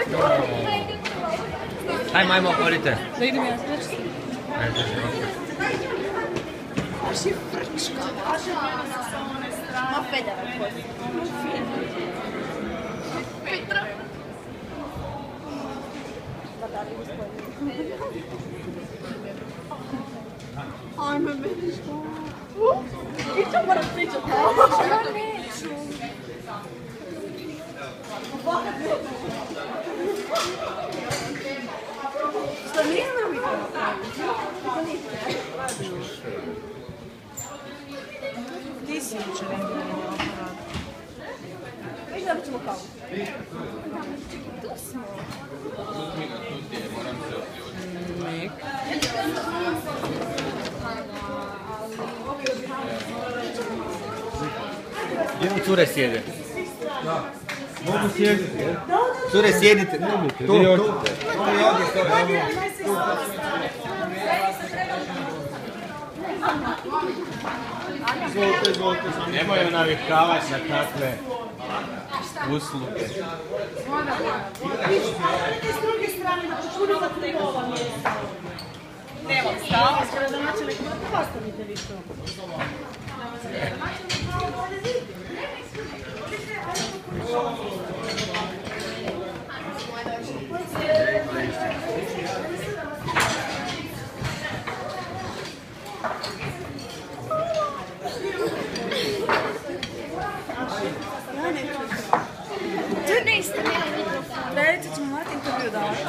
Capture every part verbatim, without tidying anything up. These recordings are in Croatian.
Ajmo, ajmo, odite. Da idem ja sveći. Ajde, Baš je frčka. Ma Federa koji. Petra. Ajme, meni što? I što moram pričati? Ja neću. Što nije nam vidjela? Ti si jučer imala aparat. Već da ćemo kavu. Tu smo. Nek. Gdje mu cure sjede? Da. Mogu sjediti, je? Cure sjedite. Nemojte, Tu, vi tu. odite. Tu i ovdje stoje. Izvolite, izvolite. Nemoj navikavati na takve usluge. S druge strane, da počunu za trikova mjesta. Evo, stava. Gradonačelnik, postavite vi to. Redice ćemo morati intervju davati.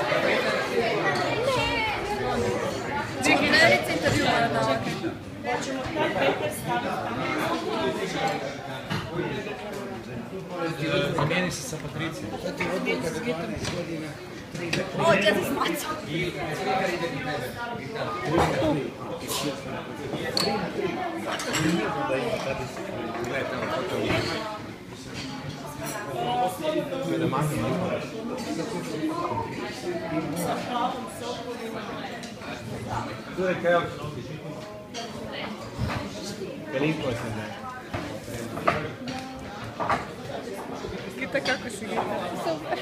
Čekaj, Redice intervju mora davati. Hoćemo taj Peter staviti tamo. Zamijeni se sa Patricijom. O, ja ti smaca. Tu je kaj Veliko sam da. Gita, kako si Gita? Super.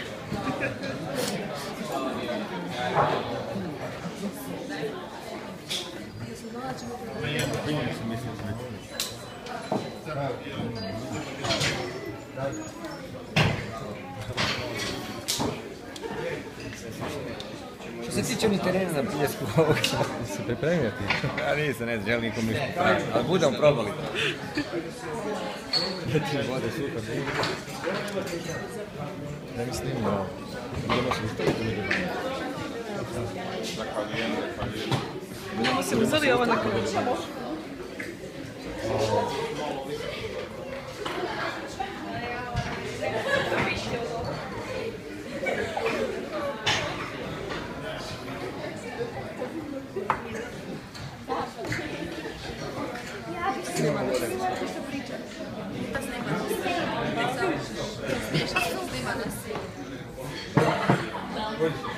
Što se tiče ni terena na Bljesku ovog se pripremio ti? Ja nisam, ne želim nikom ništa praviti, ali budemo probali to. Vode super, da igra. Da mi snimimo ovo. Budemo se ustaviti među vama. Budemo se uzeli ovo na kraju. Snima gore. Snima nas.